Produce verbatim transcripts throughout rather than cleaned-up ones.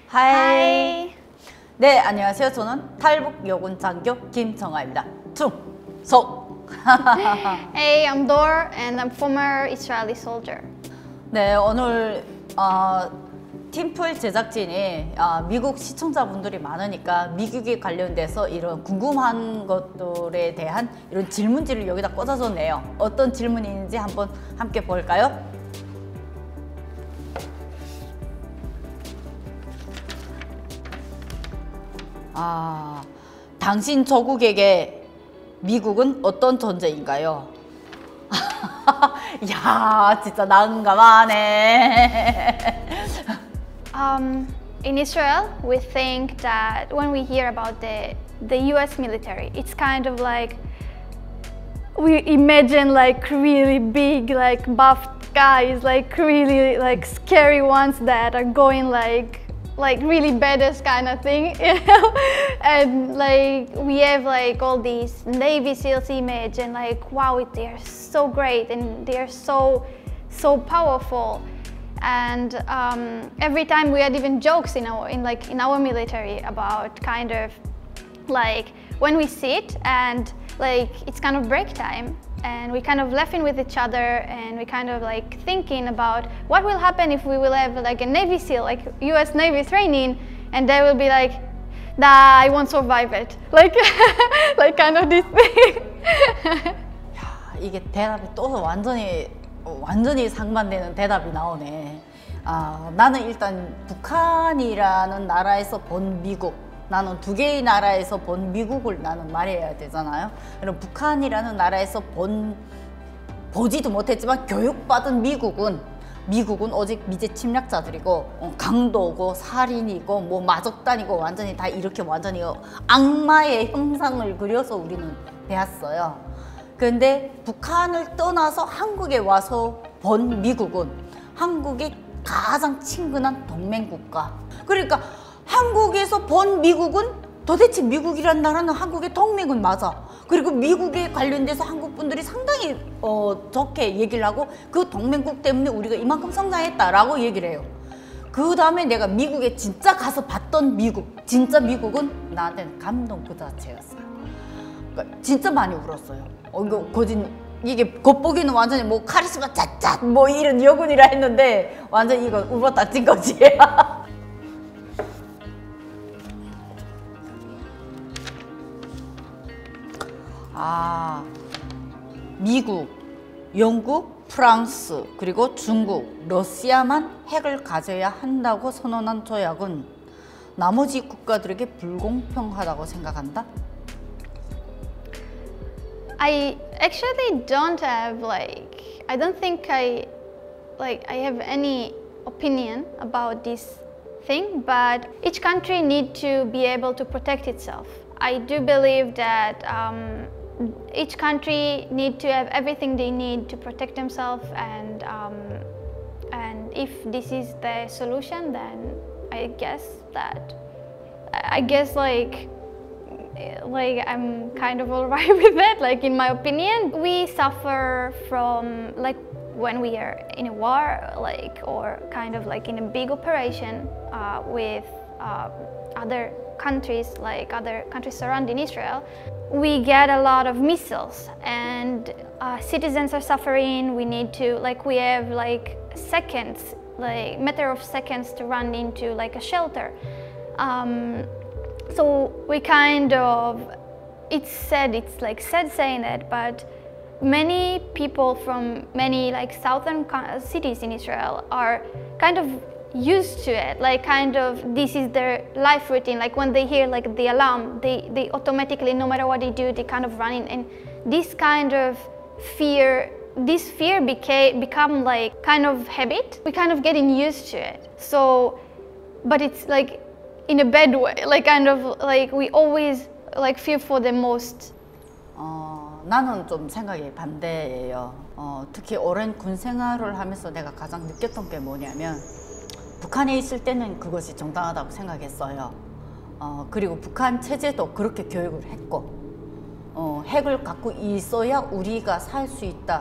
하이. 네, 안녕하세요. 저는 탈북 여군 장교 김정아입니다. 충성. Hey, I'm Dor, and I'm former Israeli soldier. 네, 오늘 어, 팀플 제작진이 어, 미국 시청자분들이 많으니까 미국에 관련돼서 이런 궁금한 것들에 대한 이런 질문지를 여기다 꽂아줬네요. 어떤 질문이 있는지 한번 함께 볼까요? 아, 당신 조국에게 미국은 어떤 존재인가요? 야, 진짜 난감하네. Um, in Israel, we think that when we hear about the the U S military, it's kind of like we imagine like really big, like buff guys, like really like scary ones that are going like like really badass kind of thing, you know. And like we have like all these Navy SEALs image, and like wow, they're so great and they're so so powerful. And um, every time we had even jokes in our in like in our military about kind of like when we sit and like it's kind of break time and we kind of laughing with each other and we kind of like thinking about what will happen if we will have like a Navy SEAL, like U S Navy training, and they will be like, nah, I won't survive it, like like kind of this thing. 야, 이게 대답이 또 완전히 완전히 상반되는 대답이 나오네. 아, 나는 일단 북한이라는 나라에서 본 미국, 나는 두 개의 나라에서 본 미국을 나는 말해야 되잖아요. 그럼 북한이라는 나라에서 본 보지도 못했지만 교육받은 미국은 미국은 오직 미제 침략자들이고 어, 강도고 살인이고 뭐 마적단이고 완전히 다 이렇게 완전히 악마의 형상을 그려서 우리는 배웠어요. 근데 북한을 떠나서 한국에 와서 본 미국은 한국의 가장 친근한 동맹국가. 그러니까 한국에서 본 미국은 도대체 미국이란 나라는 한국의 동맹은 맞아. 그리고 미국에 관련돼서 한국 분들이 상당히 어, 좋게 얘기를 하고 그 동맹국 때문에 우리가 이만큼 성장했다라고 얘기를 해요. 그 다음에 내가 미국에 진짜 가서 봤던 미국, 진짜 미국은 나한테는 감동 그 자체였어요. 그러니까 진짜 많이 울었어요. 어, 이거 거짓, 이게 겉보기는 완전히 뭐 카리스마 짜짜 뭐 이런 여군이라 했는데 완전 이거 울었다 찐 거지. 아, 미국, 영국, 프랑스, 그리고 중국, 러시아만 핵을 가져야 한다고 선언한 조약은 나머지 국가들에게 불공평하다고 생각한다? I actually don't have like I don't think I like I have any opinion about this thing, but each country need to be able to protect itself. I do believe that um, each country need to have everything they need to protect themselves, and um, and if this is the solution, then I guess that I guess like like I'm kind of alright with that. Like in my opinion, we suffer from like when we are in a war, like or kind of like in a big operation uh, with uh, other countries, like other countries surrounding Israel. We get a lot of missiles, and uh, citizens are suffering. We need to like we have like seconds, like matter of seconds to run into like a shelter. Um, So we kind of, it's sad, it's like sad saying that, but many people from many like southern cities in Israel are kind of used to it, like kind of this is their life routine. Like when they hear like the alarm, they, they automatically, no matter what they do, they kind of run in. And this kind of fear, this fear became, become like kind of habit. We kind of getting used to it. So, but it's like, in a bad way, like kind of like we always like fear for the most. 어, 나는 좀 생각이 반대예요. 어, 특히 오랜 군 생활을 하면서 내가 가장 느꼈던 게 뭐냐면 북한에 있을 때는 그것이 정당하다고 생각했어요. 어, 그리고 북한 체제도 그렇게 교육을 했고 어, 핵을 갖고 있어야 우리가 살 수 있다.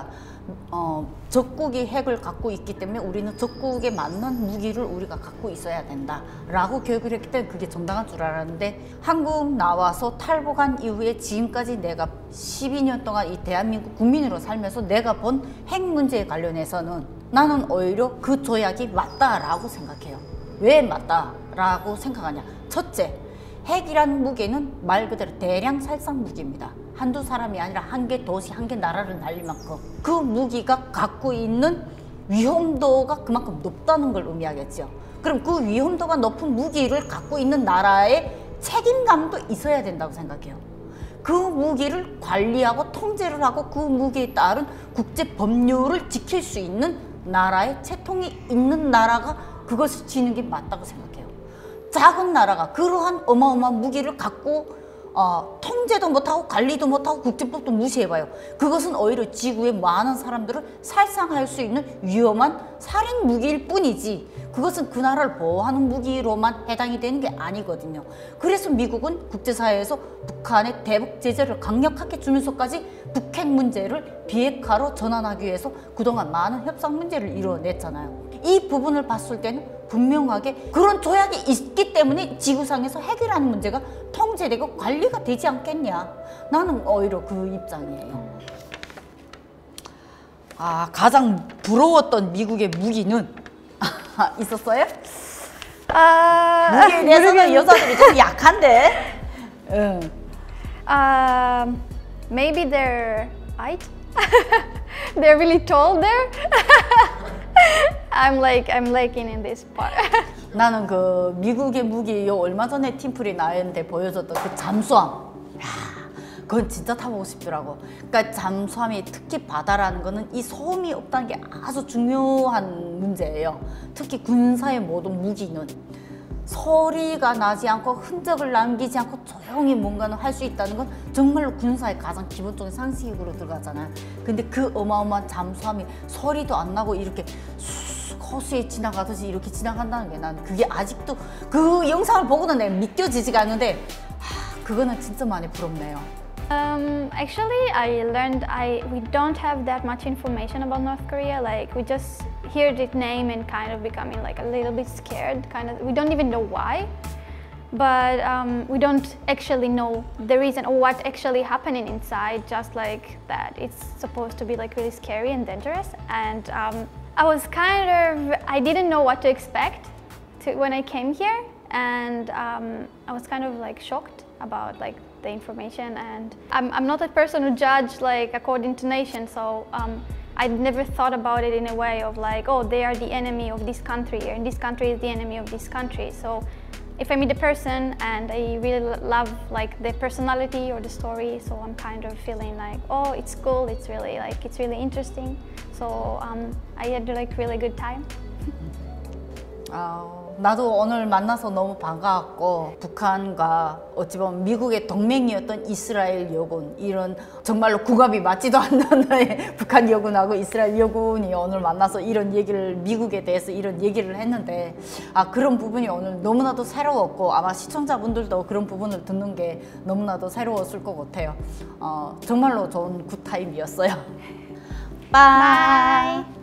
어, 적국이 핵을 갖고 있기 때문에 우리는 적국에 맞는 무기를 우리가 갖고 있어야 된다 라고 교육을 했기 때문에 그게 정당한 줄 알았는데, 한국 나와서 탈북한 이후에 지금까지 내가 십이 년 동안 이 대한민국 국민으로 살면서 내가 본 핵 문제에 관련해서는 나는 오히려 그 조약이 맞다라고 생각해요. 왜 맞다라고 생각하냐? 첫째, 핵이란 무기는 말 그대로 대량 살상 무기입니다. 한두 사람이 아니라 한 개 도시, 한 개 나라를 날릴 만큼 그 무기가 갖고 있는 위험도가 그만큼 높다는 걸 의미하겠죠. 그럼 그 위험도가 높은 무기를 갖고 있는 나라의 책임감도 있어야 된다고 생각해요. 그 무기를 관리하고 통제를 하고 그 무기에 따른 국제 법률을 지킬 수 있는 나라의 채통이 있는 나라가 그것을 지는 게 맞다고 생각해요. 작은 나라가 그러한 어마어마한 무기를 갖고 어, 통제도 못하고 관리도 못하고 국제법도 무시해봐요. 그것은 오히려 지구의 많은 사람들을 살상할 수 있는 위험한 살인 무기일 뿐이지 그것은 그 나라를 보호하는 무기로만 해당이 되는 게 아니거든요. 그래서 미국은 국제사회에서 북한의 대북 제재를 강력하게 주면서까지 북핵 문제를 비핵화로 전환하기 위해서 그동안 많은 협상 문제를 이뤄냈잖아요. 이 부분을 봤을 때는 분명하게 그런 조약이 있기 때문에 지구상에서 핵이라는 문제가 통제되고 관리가 되지 않겠냐. 나는 오히려 그 입장이에요. 아, 가장 부러웠던 미국의 무기는 있었어요? 아, 무기에 대해서는 여자들이 좀 약한데. 응. Um, maybe their height. They're really tall there. I'm like I'm lacking in this part. 나는 그 미국의 무기 요 얼마 전에 팀플이 나한테 보여줬던 그 잠수함. 야, 그건 진짜 타보고 싶더라고. 그러니까 잠수함이 특히 바다라는 거는 이 소음이 없다는 게 아주 중요한 문제예요. 특히 군사의 모든 무기는 소리가 나지 않고 흔적을 남기지 않고 조용히 뭔가는 할 수 있다는 건 정말로 군사의 가장 기본적인 상식으로 들어가잖아요. 근데 그 어마어마한 잠수함이 소리도 안 나고 이렇게 호수에 지나가듯이 이렇게 지나간다는 게 난 그게 아직도 그 영상을 보고는 내가 믿겨지지가 않는데 하, 그거는 진짜 많이 부럽네요. Um, actually, I learned I we don't have that much information about North Korea. Like we just hear the name and kind of becoming like a little bit scared. Kind of, we don't even know why, but um, we don't actually know the reason or what actually happening inside. Just like that, it's supposed to be like really scary and dangerous. And um, I was kind of I didn't know what to expect to, when I came here, and um, I was kind of like shocked about like the information. And I'm, I'm not a person who judge like according to nation, so um, I never thought about it in a way of like, oh, they are the enemy of this country and this country is the enemy of this country. So if I meet a person and I really love like their personality or the story, so I'm kind of feeling like, oh, it's cool, it's really like it's really interesting. So um, I had like really good time. 어, 나도 오늘 만나서 너무 반가웠고 북한과 어찌 보면 미국의 동맹이었던 이스라엘 여군, 이런 정말로 궁합이 맞지도 않는 북한 여군하고 이스라엘 여군이 오늘 만나서 이런 얘기를 미국에 대해서 이런 얘기를 했는데 아 그런 부분이 오늘 너무나도 새로웠고 아마 시청자분들도 그런 부분을 듣는 게 너무나도 새로웠을 것 같아요. 어, 정말로 좋은 굿타임이었어요. Bye.